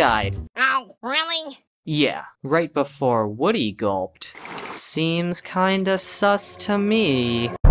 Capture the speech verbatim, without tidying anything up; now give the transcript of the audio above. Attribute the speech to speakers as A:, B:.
A: died.
B: Oh, really?
A: Yeah, right before Woody gulped. Seems kinda sus to me.